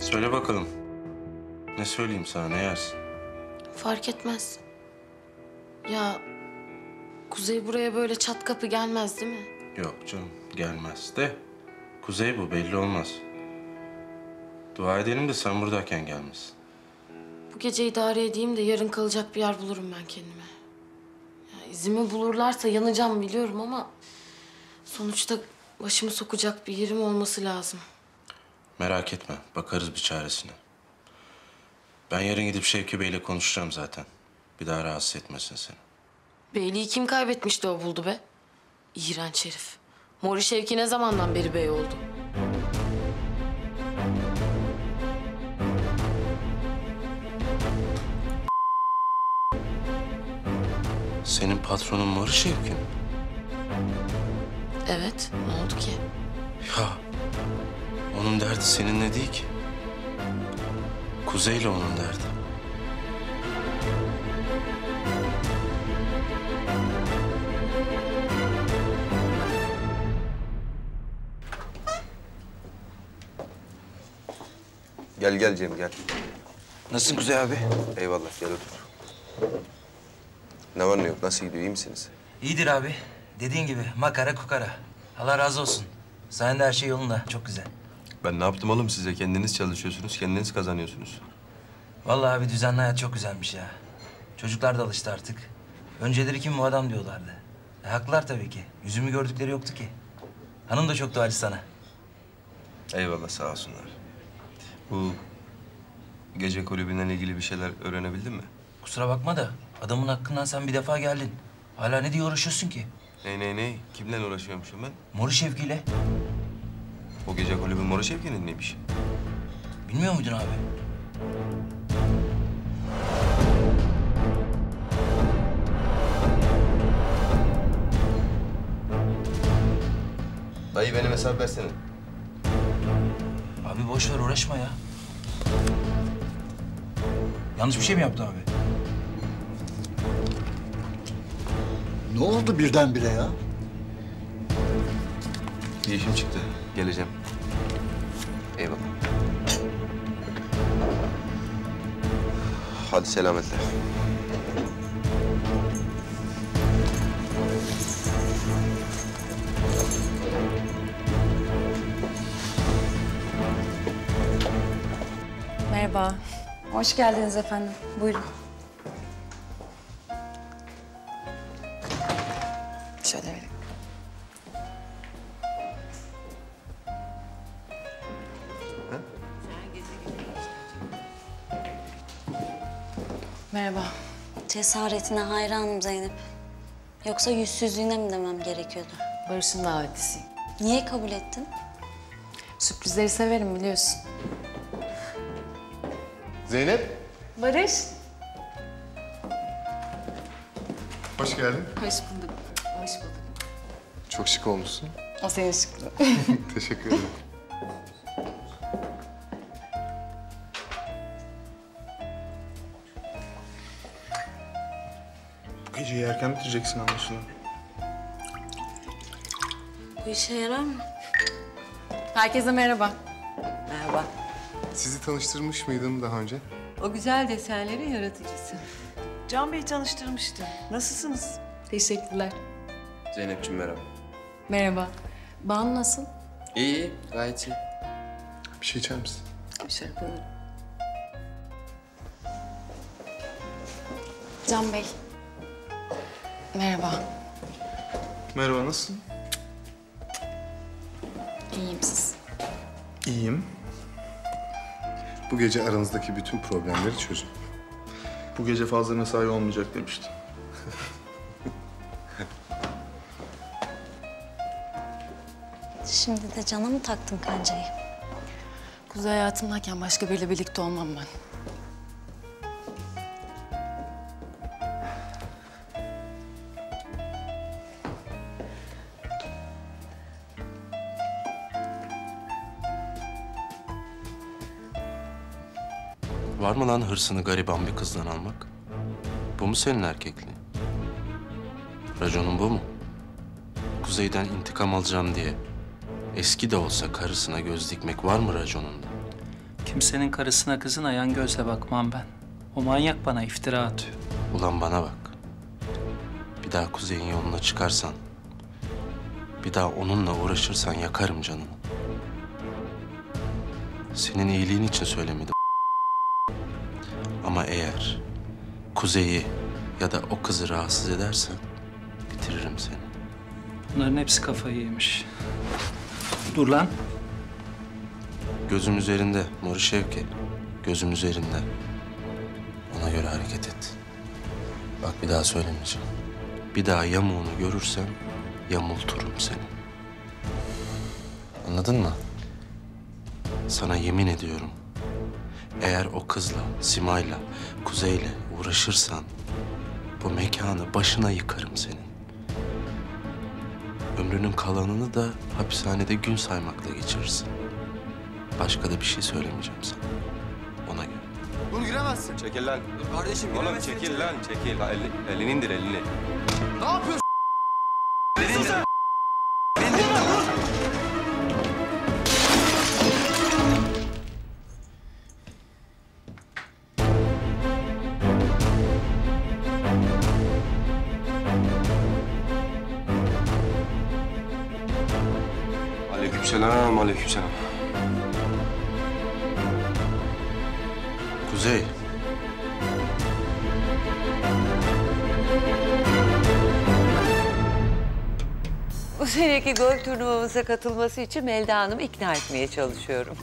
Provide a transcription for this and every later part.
Söyle bakalım. Ne söyleyeyim sana, ne yersin? Fark etmez. Ya Kuzey buraya böyle çat kapı gelmez değil mi? Yok canım, gelmez de. Kuzey bu, belli olmaz. Dua edelim de sen buradayken gelmez. Bu gece idare edeyim de yarın kalacak bir yer bulurum ben kendime. Ya izimi bulurlarsa yanacağım biliyorum ama... sonuçta başımı sokacak bir yerim olması lazım. Merak etme, bakarız bir çaresine. Ben yarın gidip Şevki Bey'le konuşacağım zaten. Bir daha rahatsız etmesin seni. Beyliği kim kaybetmişti o buldu be? İğrenç herif. Mori Şevki ne zamandan beri bey oldu? Senin patronun Mori Şevki mi? Evet, ne oldu ki? Ya, onun derdi seninle değil ki. Kuzey'le onun derdi. Gel Cem gel. Nasılsın Kuzey abi? Eyvallah gel otur. Ne var ne yok nasıl gidiyor iyi misiniz? İyidir abi. Dediğin gibi makara kukara. Allah razı olsun. Sayende her şey yolunda. Çok güzel. Ben ne yaptım oğlum size? Kendiniz çalışıyorsunuz, kendiniz kazanıyorsunuz. Vallahi abi düzenli hayat çok güzelmiş ya. Çocuklar da alıştı artık. Önceleri kim bu adam diyorlardı. Haklılar tabii ki. Yüzümü gördükleri yoktu ki. Hanım da çok duacı sana. Eyvallah sağ olsunlar. Bu gece kulübüyle ilgili bir şeyler öğrenebildin mi? Kusura bakma da adamın hakkından sen bir defa geldin. Hala ne diye uğraşıyorsun ki? Ney? Kimle uğraşıyormuşum ben? Mori Şevki'yle. O gece kulübü Mor Şevki'nin neymiş? Bilmiyor muydun abi? Dayı benim hesap versene. Abi boş ver uğraşma ya. Yanlış bir şey mi yaptı abi? Ne oldu birdenbire ya? Bir işim çıktı. Geleceğim. Eyvallah. Hadi selametle. Merhaba. Hoş geldiniz efendim. Buyurun. Şöyle vereyim. Merhaba. Cesaretine hayranım Zeynep. Yoksa yüzsüzlüğüne mi demem gerekiyordu? Barış'ın davetlisiyim. Niye kabul ettin? Sürprizleri severim biliyorsun. Zeynep, Barış. hoş geldin. Hoş bulduk. Hoş bulduk. Çok şık olmuşsun. O senin şıklı. Teşekkür ederim. Bu geceyi erken bitireceksin anlaşılan. Bu işe yarar mı? Herkese merhaba. Merhaba. Sizi tanıştırmış mıydım daha önce? O güzel desenlerin yaratıcısı. Can Bey tanıştırmıştı. Nasılsınız? Teşekkürler. Zeynep'ciğim merhaba. Merhaba. Banu nasıl? İyi, gayet iyi. Bir şey içer misin? Bir şey yapalım. Can Bey. Merhaba. Merhaba, nasılsın? İyiyim siz. İyiyim. Bu gece aranızdaki bütün problemleri çözün. Bu gece fazla mesai olmayacak demiştim. Şimdi de cana mı taktın kancayı? Kuzey hayatımdayken başka biriyle birlikte olmam ben. Var mı lan hırsını gariban bir kızdan almak? Bu mu senin erkekliğin? Raconun bu mu? Kuzey'den intikam alacağım diye eski de olsa karısına göz dikmek var mı raconunda? Kimsenin karısına kızına yan gözle bakmam ben. O manyak bana iftira atıyor. Ulan bana bak. Bir daha Kuzey'in yoluna çıkarsan, bir daha onunla uğraşırsan yakarım canını. Senin iyiliğin için söylemedim. Ama eğer Kuzey'i ya da o kızı rahatsız edersen bitiririm seni. Bunların hepsi kafayı yemiş. Dur lan. Gözüm üzerinde Mori Şevki. Gözüm üzerinde. Ona göre hareket et. Bak bir daha söylemeyeceğim. Bir daha yamuğunu görürsem yamulturum seni. Anladın mı? Sana yemin ediyorum. Eğer o kızla, Sima'yla, Kuzey'le uğraşırsan bu mekanı başına yıkarım senin. Ömrünün kalanını da hapishanede gün saymakla geçirirsin. Başka da bir şey söylemeyeceğim sana. Ona göre. Dur giremezsin. Çekil lan. Dur kardeşim oğlum çekil lan çekil. Elini indir elini. Ne yapıyorsun? Aleykümselam, aleykümselam. Kuzey. Bu seneki golf turnuvamıza katılması için Melda Hanım'ı ikna etmeye çalışıyorum.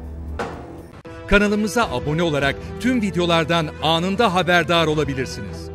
Kanalımıza abone olarak tüm videolardan anında haberdar olabilirsiniz.